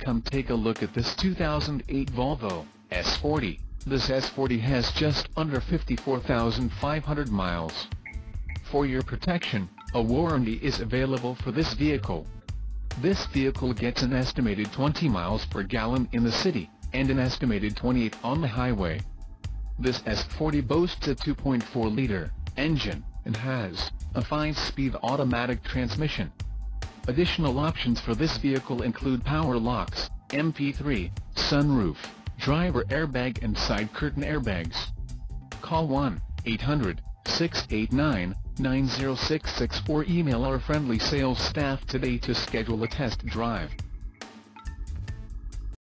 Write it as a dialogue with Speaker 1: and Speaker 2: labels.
Speaker 1: Come take a look at this 2008 Volvo S40. This S40 has just under 54,500 miles. For your protection, a warranty is available for this vehicle. This vehicle gets an estimated 20 miles per gallon in the city, and an estimated 28 on the highway. This S40 boasts a 2.4-liter engine, and has a 5-speed automatic transmission. Additional options for this vehicle include power locks, MP3, sunroof, driver airbag and side curtain airbags. Call 1-800-689-9066 or email our friendly sales staff today to schedule a test drive.